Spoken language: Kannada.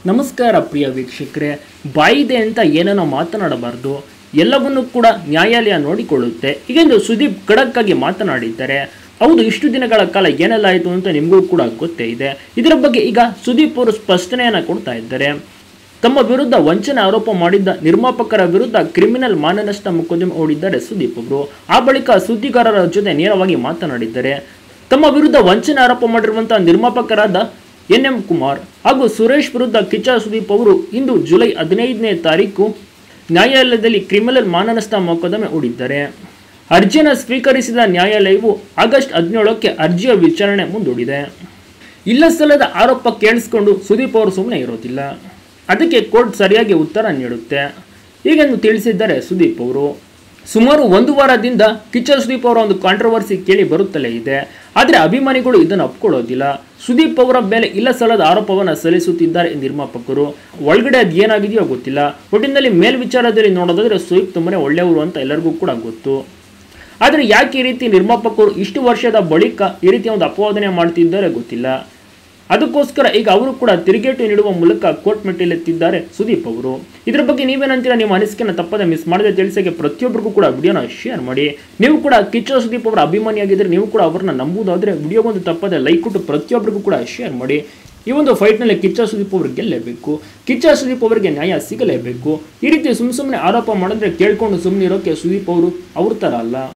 ನಮಸ್ಕಾರ ಪ್ರಿಯ ವೀಕ್ಷಕರೇ, ಬಾಯಿದೆ ಅಂತ ಏನೋ ಮಾತನಾಡಬಾರ್ದು, ಎಲ್ಲವನ್ನೂ ಕೂಡ ನ್ಯಾಯಾಲಯ ನೋಡಿಕೊಳ್ಳುತ್ತೆ. ಹೀಗೆಂದು ಸುದೀಪ್ ಖಡಕ್ ಆಗಿ ಮಾತನಾಡಿದ್ದಾರೆ. ಹೌದು, ಇಷ್ಟು ದಿನಗಳ ಕಾಲ ಏನೆಲ್ಲ ಆಯಿತು ಅಂತ ನಿಮಗೂ ಕೂಡ ಗೊತ್ತೇ ಇದೆ. ಇದರ ಬಗ್ಗೆ ಈಗ ಸುದೀಪ್ ಅವರು ಸ್ಪಷ್ಟನೆಯನ್ನು ಕೊಡ್ತಾ ಇದ್ದಾರೆ. ತಮ್ಮ ವಿರುದ್ಧ ವಂಚನೆ ಆರೋಪ ಮಾಡಿದ್ದ ನಿರ್ಮಾಪಕರ ವಿರುದ್ಧ ಕ್ರಿಮಿನಲ್ ಮಾನನಷ್ಟ ಮೊಕದ್ದಮೆ ಹೂಡಿದ್ದಾರೆ ಸುದೀಪ್ ಅವರು. ಆ ಬಳಿಕ ಸುದ್ದಿಗಾರರ ಜೊತೆ ನೇರವಾಗಿ ಮಾತನಾಡಿದ್ದಾರೆ. ತಮ್ಮ ವಿರುದ್ಧ ವಂಚನೆ ಆರೋಪ ಮಾಡಿರುವಂತಹ ನಿರ್ಮಾಪಕರಾದ ಎನ್.ಎಂ. ಕುಮಾರ್ ಹಾಗೂ ಸುರೇಶ್ ವಿರುದ್ಧ ಕಿಚ್ಚ ಸುದೀಪ್ ಅವರು ಇಂದು ಜುಲೈ 15ನೇ ತಾರೀಕು ನ್ಯಾಯಾಲಯದಲ್ಲಿ ಕ್ರಿಮಿನಲ್ ಮಾನನಷ್ಟ ಮೊಕದ್ದಮೆ ಹೂಡಿದ್ದಾರೆ. ಅರ್ಜಿಯನ್ನು ಸ್ವೀಕರಿಸಿದ ನ್ಯಾಯಾಲಯವು ಆಗಸ್ಟ್ 17ಕ್ಕೆ ಅರ್ಜಿಯ ವಿಚಾರಣೆ ಮುಂದೂಡಿದೆ. ಇಲ್ಲ ಸಲ್ಲದ ಆರೋಪ ಕೇಳಿಸಿಕೊಂಡು ಸುದೀಪ್ ಅವರು ಸುಮ್ಮನೆ ಇರೋದಿಲ್ಲ, ಅದಕ್ಕೆ ಕೋರ್ಟ್ ಸರಿಯಾಗಿ ಉತ್ತರ ನೀಡುತ್ತೆ ಹೀಗೆಂದು ತಿಳಿಸಿದ್ದಾರೆ ಸುದೀಪ್ ಅವರು. ಸುಮಾರು ಒಂದು ವಾರದಿಂದ ಕಿಚ್ಚ ಸುದೀಪ್ ಅವರ ಒಂದು ಕಾಂಟ್ರವರ್ಸಿ ಕೇಳಿ ಬರುತ್ತಲೇ ಇದೆ. ಆದರೆ ಅಭಿಮಾನಿಗಳು ಇದನ್ನು ಒಪ್ಕೊಳ್ಳೋದಿಲ್ಲ. ಸುದೀಪ್ ಅವರ ಮೇಲೆ ಇಲ್ಲ ಸಲ್ಲದ ಆರೋಪವನ್ನು ಸಲ್ಲಿಸುತ್ತಿದ್ದಾರೆ ನಿರ್ಮಾಪಕರು. ಒಳಗಡೆ ಅದು ಏನಾಗಿದೆಯೋ ಗೊತ್ತಿಲ್ಲ. ಒಟ್ಟಿನಲ್ಲಿ ಮೇಲ್ವಿಚಾರದಲ್ಲಿ ನೋಡೋದಾದ್ರೆ ಸುದೀಪ್ ತುಂಬಾನೇ ಒಳ್ಳೆಯವರು ಅಂತ ಎಲ್ಲರಿಗೂ ಕೂಡ ಗೊತ್ತು. ಆದರೆ ಯಾಕೆ ಈ ರೀತಿ ನಿರ್ಮಾಪಕರು ಇಷ್ಟು ವರ್ಷದ ಬಳಿಕ ಈ ರೀತಿಯ ಒಂದು ಅಪವಾದನೆ ಮಾಡ್ತಿದ್ದಾರೆ ಗೊತ್ತಿಲ್ಲ. ಅದಕ್ಕೋಸ್ಕರ ಈಗ ಅವರು ಕೂಡ ತಿರುಗೇಟು ನೀಡುವ ಮೂಲಕ ಕೋರ್ಟ್ ಮೆಟ್ಟಿಲೆತ್ತಿದ್ದಾರೆ ಸುದೀಪ್ ಅವರು. ಇದರ ಬಗ್ಗೆ ನೀವೇನಂತೀರಾ? ನಿಮ್ಮ ಅನಿಸಿಕೆಯನ್ನು ತಪ್ಪದೆ ಮಿಸ್ ಮಾಡದೆ ತಿಳಿಸೋಕೆ ಪ್ರತಿಯೊಬ್ಬರಿಗೂ ಕೂಡ ವಿಡಿಯೋನ ಶೇರ್ ಮಾಡಿ. ನೀವು ಕೂಡ ಕಿಚ್ಚ ಸುದೀಪ್ ಅವರ ಅಭಿಮಾನಿಯಾಗಿದ್ದರೆ ನೀವು ಕೂಡ ಅವರನ್ನ ನಂಬುವುದಾದರೆ ವಿಡಿಯೋಗೊಂದು ತಪ್ಪದೆ ಲೈಕ್ ಕೊಟ್ಟು ಪ್ರತಿಯೊಬ್ಬರಿಗೂ ಕೂಡ ಶೇರ್ ಮಾಡಿ. ಈ ಒಂದು ಫೈಟ್ನಲ್ಲಿ ಕಿಚ್ಚ ಸುದೀಪ್ ಅವರು ಗೆಲ್ಲಲೇಬೇಕು. ಕಿಚ್ಚ ಸುದೀಪ್ ಅವರಿಗೆ ನ್ಯಾಯ ಸಿಗಲೇಬೇಕು. ಈ ರೀತಿ ಸುಮ್ಮನೆ ಆರೋಪ ಮಾಡಿದ್ರೆ ಕೇಳ್ಕೊಂಡು ಸುಮ್ಮನೆ ಇರೋಕೆ ಸುದೀಪ್ ಅವರು ಅವ್ರ ಥರ ಅಲ್ಲ.